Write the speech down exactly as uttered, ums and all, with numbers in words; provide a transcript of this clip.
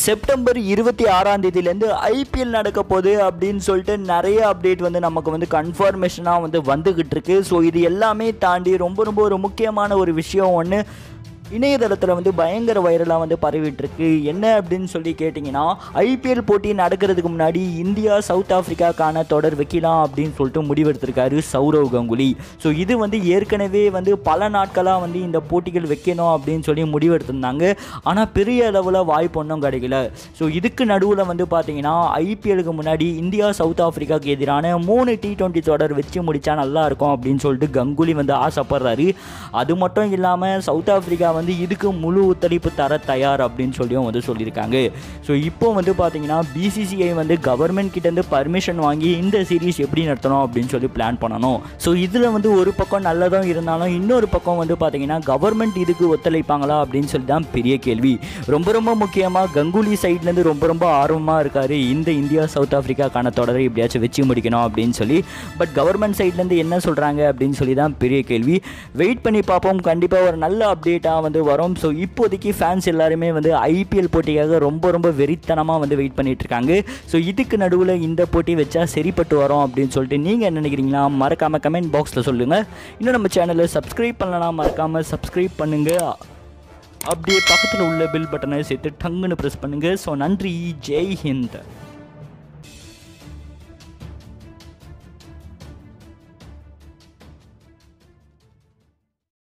September இருபத்தி ஆறாம் தேதியிலேருந்து ஐபிஎல் நடக்க போகுது அப்படின்னு சொல்லிட்டு நிறைய அப்டேட் வந்து நமக்கு வந்து கன்ஃபர்மேஷனாக வந்து வந்துக்கிட்டு இருக்கு. ஸோ இது எல்லாமே தாண்டி ரொம்ப ரொம்ப ஒரு முக்கியமான ஒரு விஷயம் ஒன்று இணையதளத்தில் வந்து பயங்கர வைரலாக வந்து பரவிட்டுருக்கு. என்ன அப்படின்னு சொல்லி கேட்டிங்கன்னா, ஐபிஎல் போட்டி நடக்கிறதுக்கு முன்னாடி இந்தியா சவுத் ஆஃப்ரிக்காக்கான தொடர் வைக்கலாம் அப்படின்னு சொல்லிட்டு முடிவெடுத்திருக்காரு சௌரவ் கங்குலி. ஸோ இது வந்து ஏற்கனவே வந்து பல நாட்களாக வந்து இந்த போட்டிகள் வைக்கணும் அப்படின்னு சொல்லி முடிவெடுத்திருந்தாங்க. ஆனால் பெரிய அளவில் வாய்ப்பு ஒன்றும் கிடைக்கல. ஸோ இதுக்கு நடுவில் வந்து பார்த்தீங்கன்னா ஐபிஎலுக்கு முன்னாடி இந்தியா சவுத் ஆஃப்ரிக்காவுக்கு எதிரான மூணு டி டுவெண்ட்டி தொடர் வச்சு முடித்தா நல்லாயிருக்கும் அப்படின்னு சொல்லிட்டு கங்குலி வந்து ஆசைப்படுறாரு. அது மட்டும் இல்லாமல் சவுத் ஆஃப்ரிக்கா வந்து இதுக்கு முழு ஒத்துழைப்பு தர தயார் அப்படின்னு சொல்லியும் வந்து சொல்லியிருக்காங்க. ஸோ இப்போ வந்து பார்த்தீங்கன்னா பிசிசிஐ வந்து கவர்மெண்ட் கிட்டேருந்து பர்மிஷன் வாங்கி இந்த சீரீஸ் எப்படி நடத்தணும் அப்படின்னு சொல்லி பிளான் பண்ணணும். ஸோ இதில் வந்து ஒரு பக்கம் நல்லதும் இருந்தாலும் இன்னொரு பக்கம் வந்து பார்த்தீங்கன்னா கவர்மெண்ட் இதுக்கு ஒத்துழைப்பாங்களா அப்படின்னு சொல்லி தான் பெரிய கேள்வி. ரொம்ப ரொம்ப முக்கியமாக கங்குலி சைட்லேருந்து ரொம்ப ரொம்ப ஆர்வமாக இருக்கார் இந்த இந்தியா சவுத் ஆஃப்ரிக்காக்கான தொடரை எப்படியாச்சும் வச்சு முடிக்கணும் அப்படின்னு சொல்லி. பட் கவர்மெண்ட் சைட்லேருந்து என்ன சொல்கிறாங்க அப்படின்னு சொல்லி தான் பெரிய கேள்வி. வெயிட் பண்ணி பார்ப்போம். கண்டிப்பாக ஒரு நல்ல அப்டேட்டாக வந்து வரும். ஸோ இப்போதைக்கு ஃபேன்ஸ் எல்லாருமே வந்து ஐபிஎல் போட்டிக்காக ரொம்ப ரொம்ப வெறித்தனமாக வந்து வெயிட் பண்ணிட்டு இருக்காங்க. ஸோ இதுக்கு நடுவில் இந்த போட்டி வச்சா சரிப்பட்டு வரும் அப்படின்னு சொல்லிட்டு நீங்கள் என்ன நினைக்கிறீங்களா? மறக்காமல் கமெண்ட் பாக்ஸில் சொல்லுங்கள். இன்னும் நம்ம சேனலை சப்ஸ்கிரைப் பண்ணலாம், மறக்காமல் சப்ஸ்கிரைப் பண்ணுங்கள். அப்படியே பக்கத்தில் உள்ள பெல் பட்டனை சேர்த்து டங்குன்னு ப்ரெஸ் பண்ணுங்கள். ஸோ நன்றி, ஜெய் ஹிந்த்.